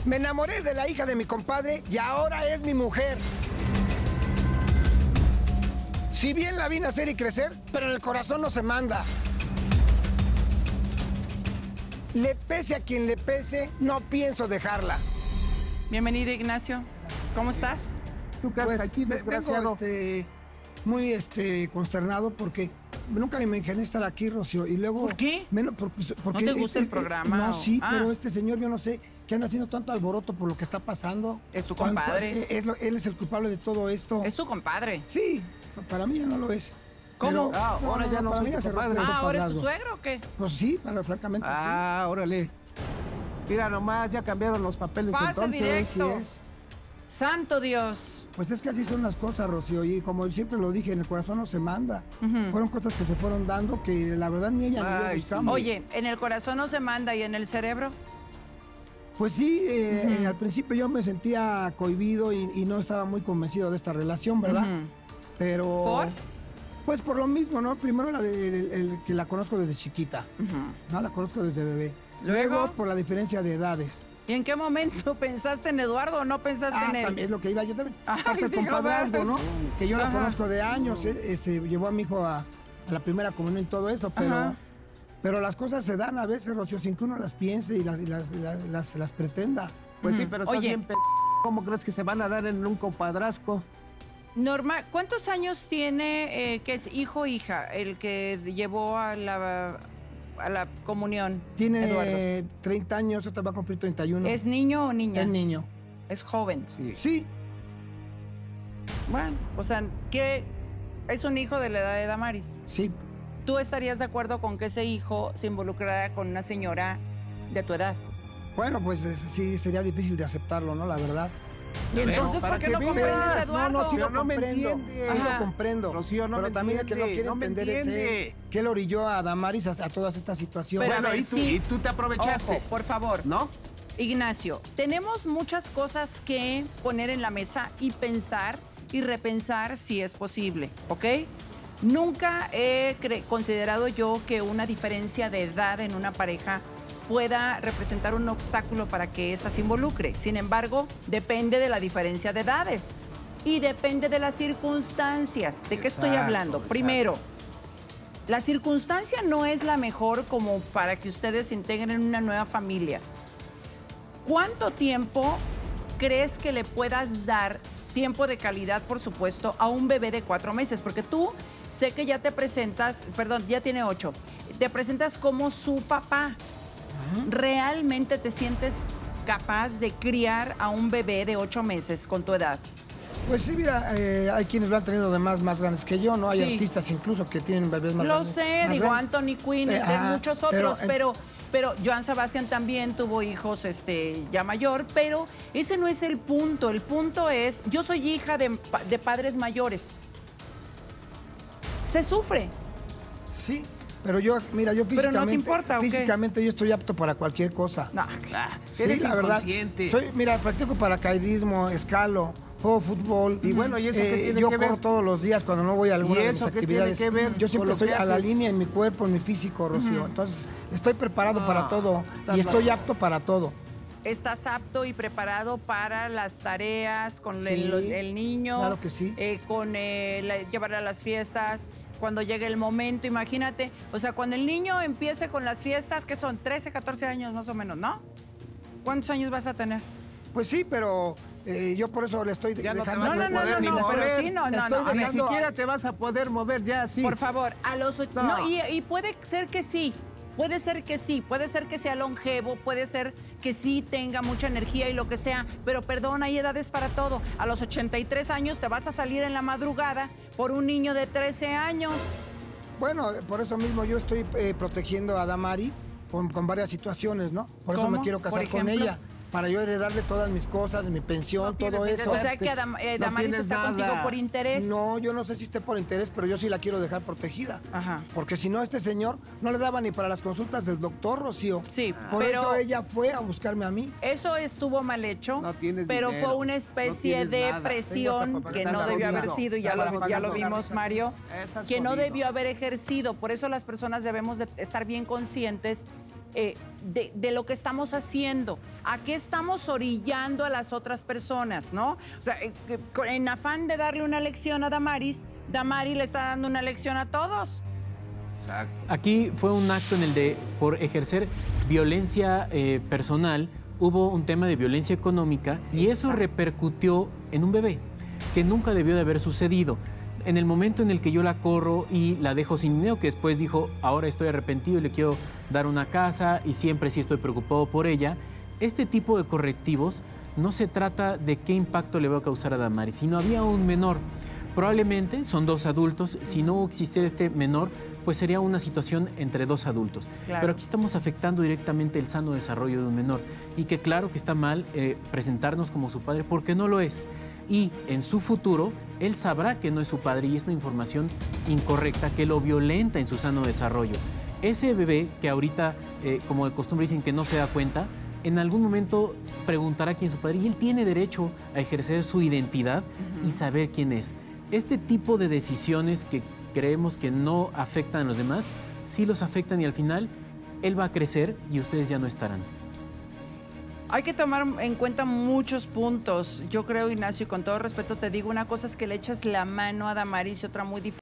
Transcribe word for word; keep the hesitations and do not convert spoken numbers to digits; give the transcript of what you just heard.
Me enamoré de la hija de mi compadre y ahora es mi mujer. Si bien la vi nacer y crecer, pero en el corazón no se manda. Le pese a quien le pese, no pienso dejarla. Bienvenido, Ignacio. ¿Cómo estás? ¿Tú qué haces Pues, aquí, ve- desgraciado? vengo, este, muy este, consternado porque nunca me imaginé estar aquí, Rocío. Y luego, ¿Por qué? Menos, por- pues, porque ¿No te gusta este- el programa No, o- sí, Ah. pero este señor, yo no sé, que anda haciendo tanto alboroto por lo que está pasando. Es tu Cuando- compadre. eh, es lo- él es el culpable de todo esto. Es tu compadre. Sí, para mí ya no lo es. ¿Cómo? Pero- Ah, ahora ya no para soy mí ya tu se rompe compadre. el Ah, ¿ahora es tu compadrazgo. suegro o qué? Pues sí, para, francamente Ah, órale. Mira nomás, ya cambiaron los papeles Pase entonces. directo. sí es. Santo Dios. Pues es que así son las cosas, Rocío, y como siempre lo dije, en el corazón no se manda. Ujú. Fueron cosas que se fueron dando que la verdad ni ella ni yo Ay, buscamos. Oye, ¿en el corazón no se manda y en el cerebro? Pues sí, eh, Ujú. eh, al principio yo me sentía cohibido y, y no estaba muy convencido de esta relación, ¿verdad? Ujú. Pero... ¿Por? Pues por lo mismo, ¿no? Primero la de, el- el que la conozco desde chiquita, Ujú. ¿no? La conozco desde bebé. Luego, por la diferencia de edades. ¿y en qué momento pensaste en Eduardo o no pensaste Ah, en él? también es lo que iba yo también. Ay, Aparte el digo, compadrazgo, ¿no? vas. Que yo lo Ajá. conozco de años, eh, este, llevó a mi hijo a, a la primera comunión y todo eso, pero, Ajá. pero las cosas se dan a veces, Rocío, sin que uno las piense y las, y las, las, las- las pretenda. Pues sí, Ujú. pero estás Oye. bien p... ¿Cómo crees que se van a dar en un compadrazgo? Normal, ¿cuántos años tiene, eh, que es hijo o hija, el que llevó a la, a la comunión? Tiene Eduardo. treinta años, otra va a cumplir treinta y uno. ¿Es niño o niña? Es niño. Es joven. Sí. Sí, Bueno, o sea, ¿qué? Es un hijo de la edad de Damaris. sí. ¿Tú estarías de acuerdo con que ese hijo se involucrara con una señora de tu edad? Bueno, pues es- sí, sería difícil de aceptarlo, ¿no? La verdad. ¿Y entonces para por qué que no veas. comprendes a No, Eduardo? no, sí Sí lo no me comprendo, entiende. sí Ajá. lo comprendo. Rocío, no pero me también el que no entiende, quiere no me entender es entiende. él, que él orilló a Damaris a, a todas estas situaciones. Pero a Bueno, ver, y tú, sí. y tú te aprovechaste, Ojo, por favor. ¿no? Ignacio, tenemos muchas cosas que poner en la mesa y pensar y repensar si es posible, ¿ok? Nunca he cre- considerado yo que una diferencia de edad en una pareja pueda representar un obstáculo para que ésta se involucre. Sin embargo, depende de la diferencia de edades y depende de las circunstancias. ¿De qué estoy Exacto, hablando? exacto. Primero, la circunstancia no es la mejor como para que ustedes se integren en una nueva familia. ¿Cuánto tiempo crees que le puedas dar, tiempo de calidad, por supuesto, a un bebé de cuatro meses? Porque tú sé que ya te presentas, perdón, ya tiene ocho, te presentas como su papá. ¿Realmente te sientes capaz de criar a un bebé de ocho meses con tu edad? Pues sí, mira, eh, hay quienes lo han tenido de más, más grandes que yo, ¿no? Hay Sí. artistas incluso que tienen bebés más Lo grandes. sé, más digo, grandes. Anthony Quinn, Eh, de ajá, muchos pero, otros, eh, pero, pero Joan Sebastián también tuvo hijos este, ya mayor, pero ese no es el punto. El punto es, yo soy hija de, pa- de padres mayores. Se sufre. Sí, pero yo, mira, yo Pero físicamente... no te importa, ¿o qué? Físicamente yo estoy apto para cualquier cosa. No, Ah, Sí, eres la verdad. inconsciente. Soy, mira, practico paracaidismo, escalo, juego fútbol. Y bueno, ¿y eso qué tiene yo que ver? corro todos los días cuando no voy a alguna ¿Y de eso mis qué tiene actividades. que ver yo con siempre lo estoy que a la haces? línea en mi cuerpo, en mi físico, Rocío. Entonces, estoy preparado Ah, para todo estás y estoy loco. apto para todo. estás apto y preparado para las tareas con Sí, el, el niño. claro que sí. eh, con eh, la- llevarle a las fiestas. Cuando llegue el momento, imagínate. O sea, cuando el niño empiece con las fiestas, que son trece, catorce años más o menos, ¿no? ¿Cuántos años vas a tener? Pues sí, pero eh, yo por eso le estoy Ya no te dejando... vas No, a no, no, poder no, ni no, pero mover. sí, no, no, Estoy no. a Ni ver, dejando- siquiera te vas a poder mover ya, sí. por favor, a los och- No. no, y, y puede ser que sí, puede ser que sí, puede ser que sea longevo, puede ser que sí tenga mucha energía y lo que sea, pero perdón, hay edades para todo. A los ochenta y tres años te vas a salir en la madrugada por un niño de trece años. Bueno, por eso mismo yo estoy eh, protegiendo a Damari con, con varias situaciones, ¿no? Por eso ¿Cómo? me quiero Por casar con ejemplo. ella. Para yo heredarle todas mis cosas, mi pensión, No tienes todo ese eso. O sea que Adam- eh, No Damaris tienes está nada. contigo por interés. No, yo no sé si esté por interés, pero yo sí la quiero dejar protegida. Ajá. Porque si no, este señor no le daba ni para las consultas del doctor, Rocío. Sí, Por pero eso ella fue a buscarme a mí. eso estuvo mal hecho, No tienes pero dinero, fue una no especie tienes de nada. Tengo hasta presión para que pagar no la debió haber jodido. sido, ya Estás lo, ya lo pagando vimos, la Mario, Estás que no jodido. debió haber ejercido. Por eso las personas debemos de estar bien conscientes eh, de, de lo que estamos haciendo, a qué estamos orillando a las otras personas, ¿no? O sea, eh, en afán de darle una lección a Damaris, Damari le está dando una lección a todos. Exacto. Aquí fue un acto en el de, por ejercer violencia eh, personal, hubo un tema de violencia económica Sí, y eso exacto. repercutió en un bebé, que nunca debió de haber sucedido. En el momento en el que yo la corro y la dejo sin dinero, que después dijo, ahora estoy arrepentido y le quiero dar una casa y siempre sí estoy preocupado por ella, este tipo de correctivos no se trata de qué impacto le va a causar a Damaris, sino había un menor. Probablemente son dos adultos, si no existiera este menor, pues sería una situación entre dos adultos. Claro. Pero aquí estamos afectando directamente el sano desarrollo de un menor y que claro que está mal eh, presentarnos como su padre porque no lo es. Y en su futuro, él sabrá que no es su padre y es una información incorrecta que lo violenta en su sano desarrollo. Ese bebé que ahorita, eh, como de costumbre dicen que no se da cuenta, en algún momento preguntará quién es su padre y él tiene derecho a ejercer su identidad uh-huh. y saber quién es. Este tipo de decisiones que creemos que no afectan a los demás, sí los afectan y al final él va a crecer y ustedes ya no estarán. Hay que tomar en cuenta muchos puntos. Yo creo, Ignacio, y con todo respeto te digo, una cosa es que le echas la mano a Damaris y otra muy diferente.